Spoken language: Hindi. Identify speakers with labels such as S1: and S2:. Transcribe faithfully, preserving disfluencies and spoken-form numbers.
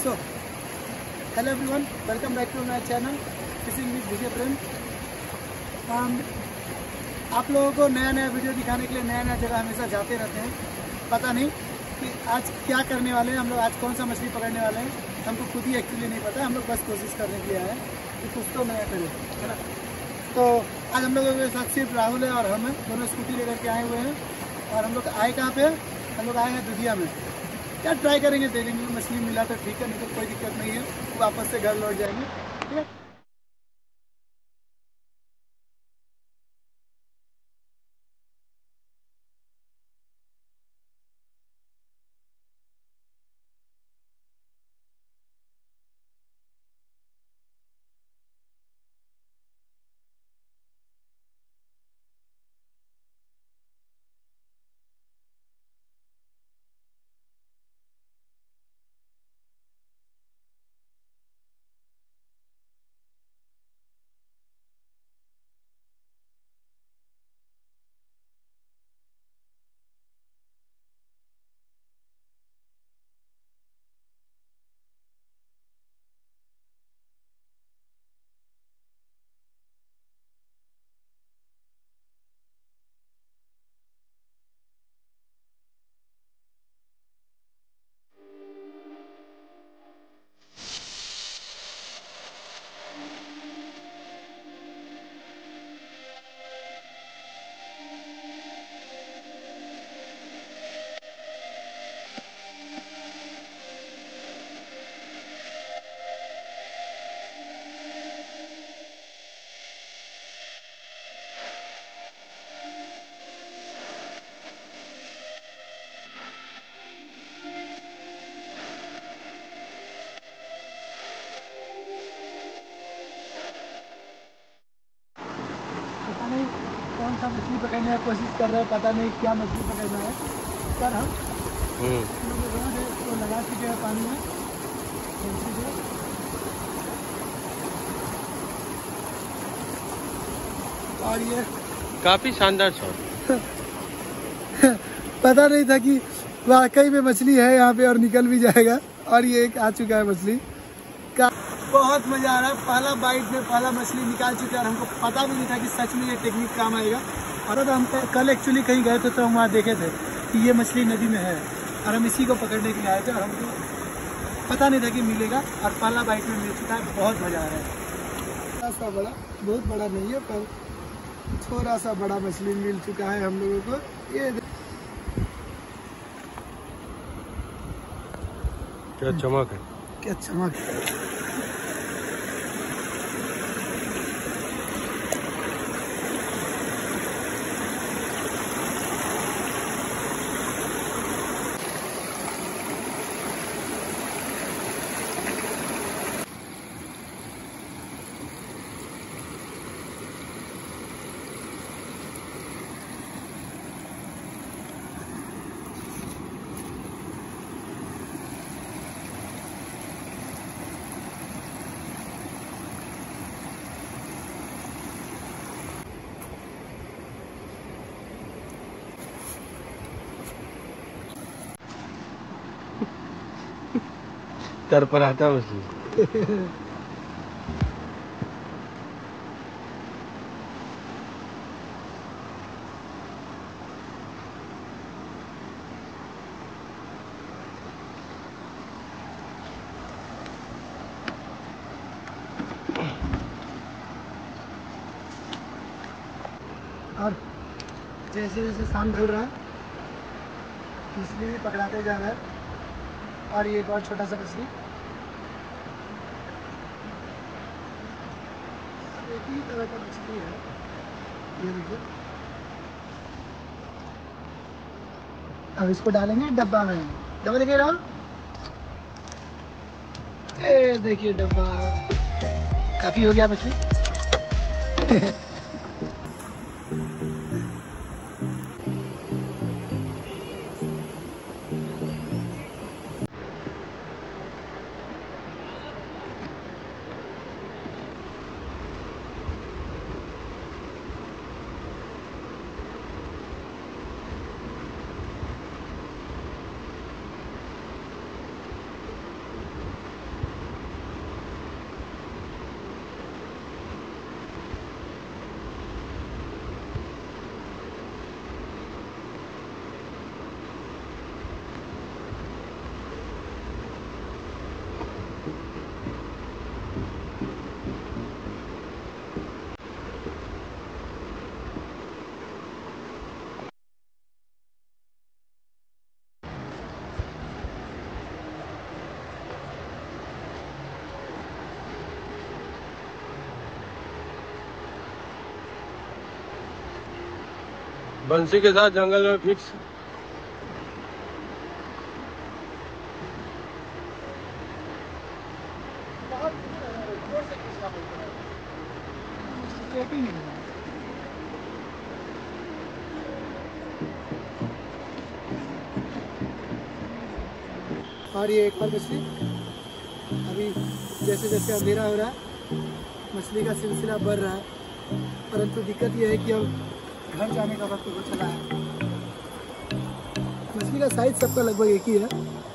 S1: So hello everyone, welcome back to my channel fishing with Vijay Prem. हम आप लोगों को नया नया वीडियो दिखाने के लिए नया नया जगह हमेशा जाते रहते हैं। पता नहीं कि आज क्या करने वाले हैं हम लोग, आज कौन सा मछली पकड़ने वाले हैं हमको खुद ही एक्चुअली नहीं पता। हम लोग बस कोशिश करने के लिए आए कि कुछ तो नया करें, है ना। तो आज हम लोगों के साथ सिर्फ राहुल है और हम हैं, दोनों स्कूटी लेकर के आए हुए हैं। और हम लोग आए कहाँ पे? हम लोग आए हैं दुधिया में। क्या ट्राई करेंगे, देखेंगे मछली मिला तो ठीक है, नहीं तो कोई दिक्कत नहीं है, वापस से घर लौट जाएंगे, ठीक है। पता नहीं कौन सा मछली पकड़ने की कोशिश कर रहे हैं, पता नहीं क्या मछली पकड़ना है, पर हम रोड है तो लगा चुके हैं पानी में। और ये
S2: काफी शानदार शॉट।
S1: पता नहीं था कि वाकई में मछली है यहाँ पे और निकल भी जाएगा। और ये एक आ चुका है मछली का, बहुत मजा आ रहा है। पहला बाइट में पहला मछली निकाल चुके हैं और हमको पता भी नहीं था कि सच में ये टेक्निक काम आएगा। और अब हम कल एक्चुअली कहीं गए थे तो हम वहाँ देखे थे कि ये मछली नदी में है और हम इसी को पकड़ने के लिए आए थे और हमको पता नहीं था कि मिलेगा। और पहला बाइट में मिल चुका है, बहुत मजा आ रहा है। थोड़ा सा बड़ा, बहुत बड़ा नहीं है पर थोड़ा सा बड़ा मछली मिल चुका है हम लोगों को। ये
S2: क्या चमक है,
S1: क्या चमक है।
S2: तर पर आता मछली।
S1: और जैसे जैसे शाम ढल रहा है मछली भी पकड़ाते जा रहा है। और ये एक और छोटा सा मछली, एक ही तरह का मछली है, ये देखिए। अब इसको डालेंगे डब्बा में, डब्बा देखिए राहुल, ए देखिए डब्बा, काफी हो गया मछली।
S2: बंसी के साथ जंगल में फिक्स।
S1: और ये एक और मछली, अभी जैसे जैसे अंधेरा हो रहा है मछली का सिलसिला बढ़ रहा है, परंतु दिक्कत यह है कि अब घर जाने का वक्त हो चला है। मछली का साइज सबका लगभग एक ही है।